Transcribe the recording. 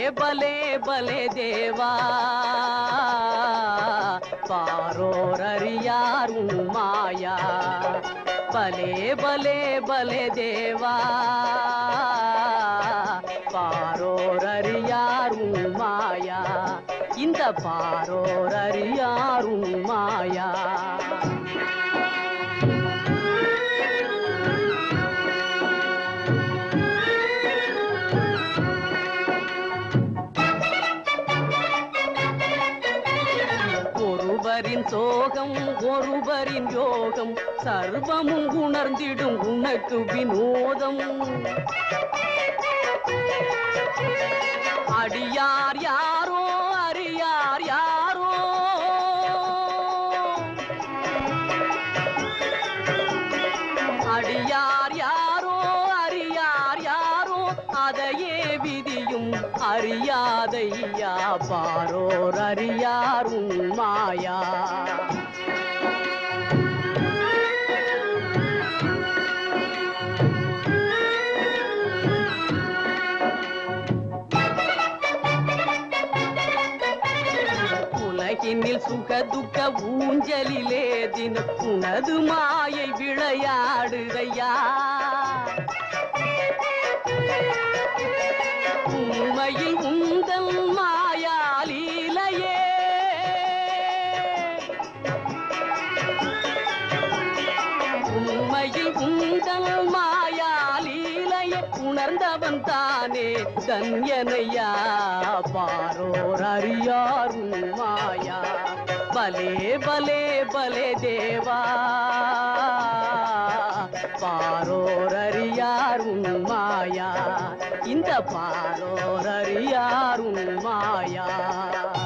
பலே பலே தேவா பாரோர் அறியார் உன் மாயா. பலே பலே பலே தேவா பாரோர் அறியார் உன் மாயா. இந்த பாரோர் அறியார் உன் மாயா. ஒருவரின் சோகம் ஒருவரின் யோகம் சர்வமும் உணர்ந்திடும் உனக்கு வினோதம். அடியார் யாரோ அறியார் யாரோ அடியார் யாரோ அறியார் யாரோ அதையே விதியும் அறியாதையா பாரோர் அறியார் உன் மாயா. உலகினில் சுகதுக்க ஊஞ்சலிலே தினம் உனது மாயை விளையாடுதையா. உண்மையில் உந்தன் மாயாலீலையே உண்மையில் உந்தன் மாயாலீலையே உணர்ந்தவன் தானே தன்யனையா பாரோர் அறியார் உன் மாயா. பலே பலே பலே தேவா பாரோர் அறியார் உன் மாயா. இந்த பாரோர் அறியார் உன் மாயா.